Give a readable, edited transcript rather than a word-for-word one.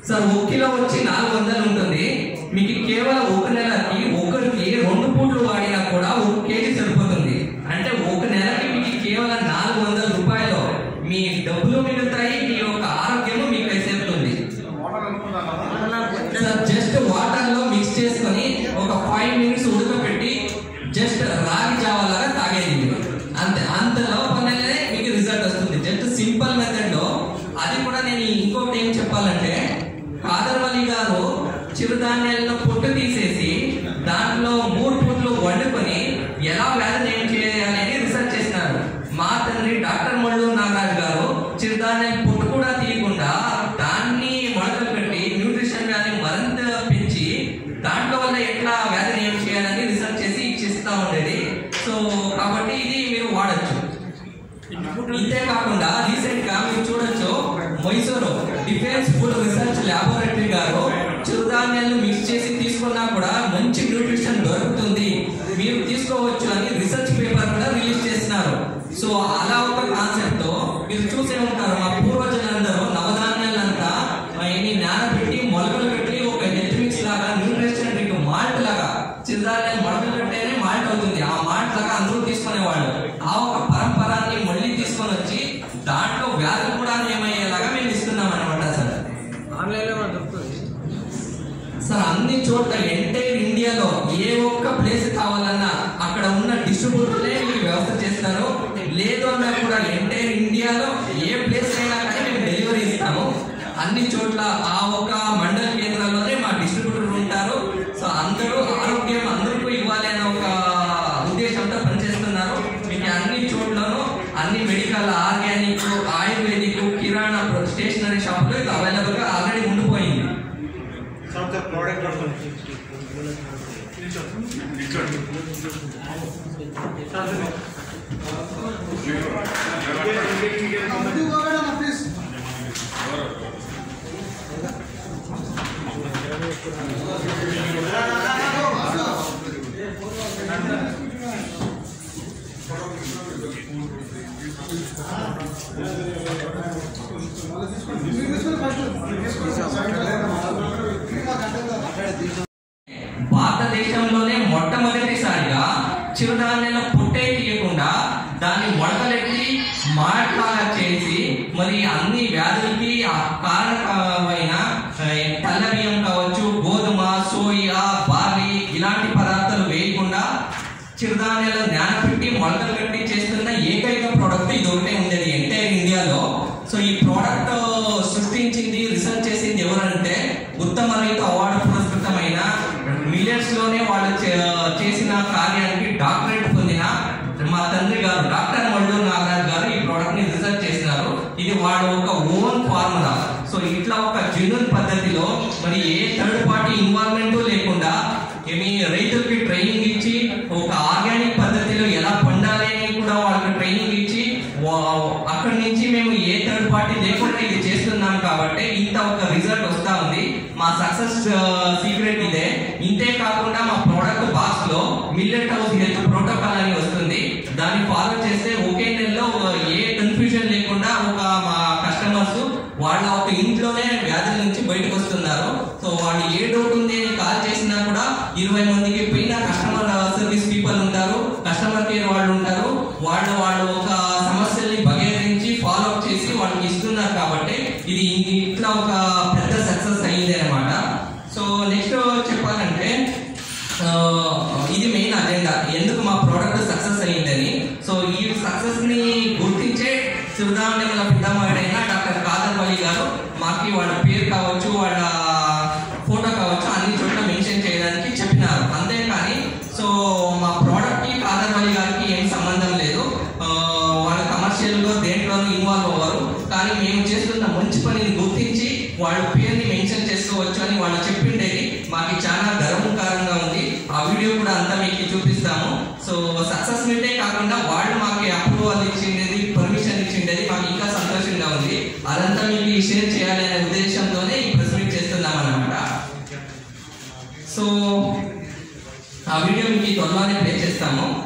Sir 1 kilo వచ్చి 400 ఉంటుంది. మీకు కేవలం 1 నెలకి ఒకరికి 2 పూట్లు వాడినా కూడా 1 కేజీ సరిపోతుంది. అంటే 1 నెలకి మీకు కేవలం 400 రూపాయలు మీ డబ్బులు మిగులుతాయి, మీ యొక్క ఆరోగ్యము మీకు అయిపోతుంది. సార్ జస్ట్ వాటర్ లో మిక్స్ చేసుకొని ఒక 5 మినిట్స్ ఉడకపెట్టి జస్ట్ రాగి జావాలాగా తాగేది మీరు అంతే. అంత లోపలనే మీకు రిజల్ట్ వస్తుంది. జస్ట్ సింపుల్ మెథడ్ లో. అది కూడా నేను ఇంకొకటి ఏం చెప్పాలంటే, కాదర్వల్లి గారు చిరుధాన్యాలను పొట్టు తీసేసి దాంట్లో 3 పూట్లు వండుకొని ఎలా వ్యాధిని ఏం చేయాలని రీసెర్చ్ చేసినారు. మా తండ్రి డాక్టర్ మల్లూరు నాగరాజు గారు చిరుధాన్యం పొట్టు కూడా తీయకుండా దాన్ని మొదలు పెట్టి న్యూట్రిషన్ వ్యాధి మరింత పెంచి దాంట్లో వల్ల ఎట్లా వ్యాధిని ఏం చేయాలని రీసెర్చ్ చేసి ఇచ్చిస్తా ఉండేది. సో కాబట్టి ఇది మీరు వాడచ్చు. ఇంతే కాకుండా రీసెంట్ గా మీరు చూడొచ్చు, Mysuru defence food research laboratory గారు చిరుధాన్యాలను మిక్స్ చేసి తీసుకున్నా కూడా మంచి న్యూట్రిషన్ దొరుకుతుంది, మీరు తీసుకోవచ్చు అని రీసెర్చ్ పేపర్ కూడా రిలీజ్ చేస్తున్నారు. సో అలా ఒక కాన్సెప్ట్ తో మీరు చూసే ఉంటారు, మా పూర్వజులందరూ నవధాన్యాలంతా నానబెట్టి మొలకలు పెట్టి ఒక హెల్త్ మిక్స్ లాగా న్యూట్రిషన్ డ్రింక్ మాల్ట్ లాగా చిరుధాన్యాలు మొలకలు పెట్టేనే మాల్ట్ అవుతుంది. ఆ మాల్ట్ లాగా అందరూ తీసుకునేవాళ్ళు. ఆ ఒక పరంపరాన్ని మళ్ళీ తీసుకొని వచ్చి దాంట్లో వ్యాధులు కూడా ఏమయ్యేలాగా మేము ఇస్తున్నాం అనమాట. సార్ ఆన్లైన్ లో దొరుకుతుంది సార్ అన్ని చోట్ల ఎంటైర్ ఇండియాలో ఏ ఒక్క ప్లేస్ కావాలన్నా అక్కడ ఉన్న డిస్ట్రిబ్యూటర్లే మీకు వ్యవస్థ చేస్తారు. లేదు అన్నా కూడా ఎంటైర్ ఇండియాలో ఏ ప్లేస్ అయినా కానీ మేము డెలివరీ ఇస్తాము. అన్ని చోట్ల ఆ ఒక మండల కేంద్రాల్లోనే మా డిస్ట్రిబ్యూటర్ ఉంటారు. సో అందరూ ఆరోగ్యం అందరికీ ఇవ్వాలి అనే ఒక ఉద్దేశంతో పనిచేస్తున్నారు. మీకు అన్ని చోట్లను అన్ని medical, organic, ayurvedic, kirana, stationery షాపులు ఇది అవైలబుల్ గా ఆల్రెడీ ఉండిపోయింది. భారతదేశంలోనే మొట్టమొదటిసారిగా చిరుధాన్యాల పొట్టే తీయకుండా దాన్ని మొడకలెట్టి మాట్లాగా చేసి మరి అన్ని వ్యాధులకి కారణమైన తెల్ల బియ్యం కావచ్చు, గోధుమ, సోయా, బార్లీ ఇలాంటి పదార్థాలు వేయకుండా చిరుధాన్యాలు నానబెట్టి మొలకలు కట్టి చేస్తున్న ఏకైక ప్రోడక్ట్ ఇది ఒకటే ఉండేది ఎంటైర్ ఇండియాలో. సో ఈ ప్రోడక్ట్ సృష్టించింది, రీసెర్చ్ చేసింది ఎవరంటే ఉత్తమ రైతు అవార్డు పురస్కృతమైన మిల్లెట్స్ లోనే వాళ్ళు చేసిన కార్యానికి డాక్టరేట్ పొందిన మా తండ్రి గారు డాక్టర్ మల్లూరు నాగరాజు గారు ఈ ప్రోడక్ట్ ని రీసెర్చ్ చేసినారు. ఇది వాడు ఒక ఓన్ ఫార్ములా. సో ఇట్లా ఒక జెన్యూన్ పద్ధతిలో మరి ఏ థర్డ్ పార్టీ ఇన్వాల్వ్మెంట్ లేకుండా ఏమి రైతులకి ట్రైనింగ్ ఇచ్చి ఒక ఆర్గానిక్ పద్ధతిలో ఎలా పండాలి అని కూడా వాళ్ళకి ట్రైనింగ్ ఇచ్చి అక్కడి నుంచి మేము ఏ థర్డ్ పార్టీ లేకుండా ఇది చేస్తున్నాం కాబట్టి ఇంత ఒక రిజల్ట్ వస్తా ఉంది. మా సక్సెస్ సీక్రెట్ ఇదే. ఇంతే కాకుండా మా ప్రోడక్ట్ బాక్స్ లో మిల్లెట్ హౌస్ హెల్త్ ప్రోటోకాల్ అని వస్తుంది. దాన్ని ఫాలో చేస్తే ఒకే నెలలో ఏ కన్ఫ్యూజన్ లేకుండా ఒక మా కస్టమర్స్ వాళ్ళ ఒక ఇంట్లోనే వ్యాధుల నుంచి బయటకు వస్తున్నారు. సో వాళ్ళు ఏ డౌట్ ఉంది అని కాల్ చేసినా కూడా 20 మందికి పైన కస్టమర్ సర్వీస్ పీపుల్ ఉంటారు, కస్టమర్ కేర్ వాళ్ళు ఉంటారు. వాళ్ళు ఒక సమస్యల్ని బగేరించి ఫాలో అప్ చేసి వాళ్ళకి ఇస్తున్నారు. కాబట్టి ఇది ఇట్లా ఒక పెద్ద సక్సెస్ అయింది అనమాట. సో నెక్స్ట్ చెప్పాలంటే ఇది మెయిన్ అజెండా, ఎందుకు మా ప్రోడక్ట్ సక్సెస్ అయ్యిందని. సో ఈ సక్సెస్ ని గుర్తించే చిరుధాన్యముల పితామహుడైన డాక్టర్ కాదర్వల్లి గారు మాకి వాళ్ళ పేరు కావచ్చు, వాళ్ళ ఫోటో కావచ్చు అన్ని చోట్ల మెన్షన్ చేయడానికి చెప్పినారు. అంతేకాని సో మా ప్రోడక్ట్ కి కాదర్వల్లి గారికి ఏం సంబంధం లేదు. వాళ్ళ కమర్షియల్ గా దేంట్లోనూ ఇన్వాల్వ్ అవ్వరు. కానీ మేము చేస్తున్న మంచి పనిని గుర్తించి వాళ్ళ పేరుని మెన్షన్ చేసుకోవచ్చు అని వాళ్ళు చెప్పిండేది మాకు చాలా గర్వకారంగా ఉంది. ఆ వీడియో కూడా అంతా మీకు చూపిస్తాము. సో సక్సెస్ మీటే కాకుండా వాళ్ళు మాకు అప్రూవల్ ఇచ్చిండేది, పర్మిషన్ ఇచ్చిండేది మాకు ఇంకా సంతోషంగా ఉంది. అదంతా మీకు షేర్ చేయాలి అనే ఉద్దేశంతోనే ఈ ప్రెస్ మీట్ చేస్తున్నాం అన్నమాట. సో ఆ వీడియో మీకు త్వరలోనే ప్లే చేస్తాము.